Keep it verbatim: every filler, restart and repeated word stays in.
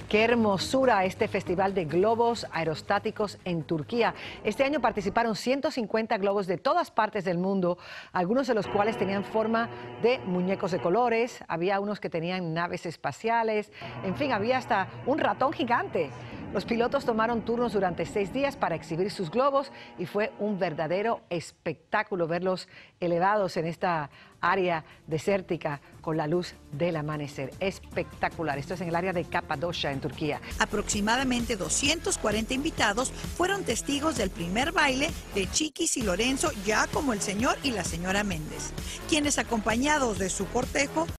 Qué hermosura este festival de globos aerostáticos en Turquía. Este año participaron ciento cincuenta globos de todas partes del mundo, algunos de los cuales tenían forma de muñecos de colores, había unos que tenían naves espaciales, en fin, había hasta un ratón gigante. Los pilotos tomaron turnos durante seis días para exhibir sus globos y fue un verdadero espectáculo verlos elevados en esta área desértica con la luz del amanecer. Espectacular. Esto es en el área de Capadocia, en Turquía. Aproximadamente doscientos cuarenta invitados fueron testigos del primer baile de Chiquis y Lorenzo, ya como el señor y la señora Méndez, quienes, acompañados de su cortejo,